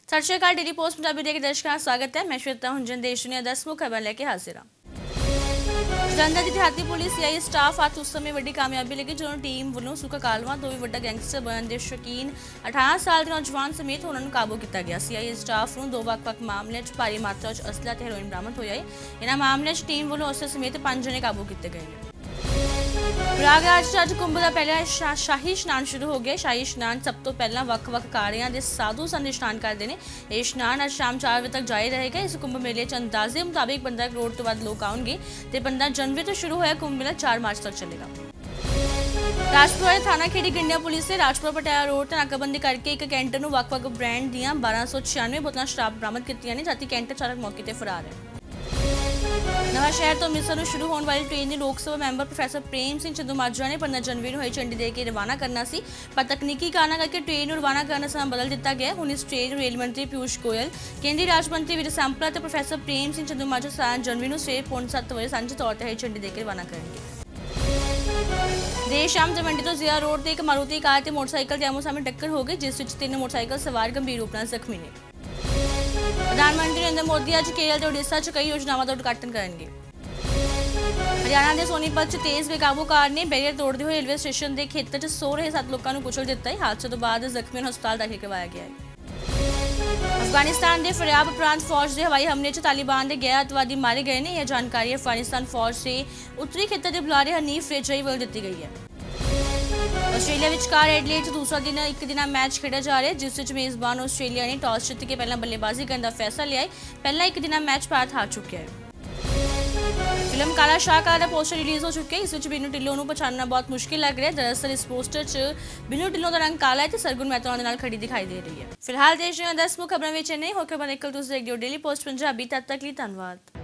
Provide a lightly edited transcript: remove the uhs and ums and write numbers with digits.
सत श्री अकाल। Daily post Punjabi के दर्शकों का स्वागत है। मैं श्वेता हुंजन देश दुनिया 10 मुख्य खबर लेके हाजिर हूं। जलंधर की देहाती पुलिस सीआई स्टाफ हाथ उस समय वड्डी कामयाबी लगी जो टीम वालों सुखा कालवा तो भी वड्डा गैंगस्टर बनने के शौकीन 18 साल के नौजवान समेत उन्होंने काबू किया गया। सीआई स्टाफ को दो ਵੱਖ-ਵੱਖ मामले भारी मात्रा असला ते हेरोइन बरामद होया है। इन्हां मामले टीम वालों असले समेत 5 जने काबू किए गए हैं। प्रयागराज अज कुंभ का पहला शाही स्नान शुरू हो गया। शाही स्नान सब तो पहला ਵੱਖ-ਵੱਖ कारियां के साधु संत स्नान करते हैं। यह स्नान अज शाम 4 बजे तक जारी रहेगा। इस कुंभ मेले अंदाजे मुताबिक 15 करोड़ तो वध लोग आउणगे ते 15 जनवरी तो शुरू होया कुंभ मेला 4 मार्च तक चलेगा। राजपुरा थाना खेड़ी गिंडिया पुलिस ने राजपुरा पटियाला रोड पर नाकाबंदी करके एक कैंटर में ਵੱਖ-ਵੱਖ ब्रांड दी 1296 बोतल शराब बरामद की ने, जबकि कैंटर चालक मौके पर फरार है। नवा शहर तो अमृतसर शुरू होने वाली train Lok Sabha member professor Prem Singh Chandumajra ने 15 जनवरी को हरी झंडी देकर रवाना करना सी, पर तकनीकी कारण करके ट्रेन रवाना करने समय बदल दिता गया। हुण इस ट्रेन रेल मंत्री पीयूष गोयल, केंद्रीय राज्य मंत्री विजय सैंपला और प्रोफैसर प्रेम सिंह चंदूमाजरा 7 जनवरी को सवेरे 7:45 बजे सांझे तौर पर हरी झंडी देकर रवाना करेंगे। देर शाम तलवंडी तो जिया रोड पर एक मारुति कार और मोटरसाइकिल आमो सामने टक्कर हो गई, जिस 3 मोटरसाइकिल सवार गंभीर रूप से जख्मी ने। प्रधानमंत्री नरेंद्र मोदी अज केरल और उड़ीसा कई योजनाओं का उद्घाटन करेंगे। हरियाणा के सोनीपत तेज बेकाबू कार ने बैरियर तोड़ते हुए रेलवे स्टेशन के खेतर में सो रहे 7 लोगों को कुचल दिता है। हादसे तो बाद जख्मियों को हस्पताल दाखिल करवाया गया है। अफगानिस्तान के फरियाब प्रांत फौज के हवाई हमले च तालिबान के 11 अतवादी मारे गए हैं। यह जानकारी अफगानिस्तान फौज से उत्तरी खेतर के बुलारे हनीफ रेजाई वालों दी गई है। आस्ट्रेलिया विचकार एडलेड दूसरा दिन एक दिन मैच खेड़ा जा रहा है, जिस मेजबान आस्ट्रेलिया ने टॉस जीत के पहला बल्लेबाजी करने का फैसला लिया है। पहला एक दिन मैच भारत हार चुका है। फिल्म काला शाह का पोस्टर रिलीज हो चुके हैं। इस बिनू ढिल्लों को पछाणना बहुत मुश्किल लग रहा है। दरअसल इस पोस्टर च बिनू ढिल्लों का रंग काला है तो सरगुन मेहता उन्हें खड़ी दिखाई दे रही है। फिलहाल देश 10 मुख्य खबरों में नहीं होकर खबर निकल तुम देखते हो डेली पोस्ट पंजाबी। तब तक लिए धन्यवाद।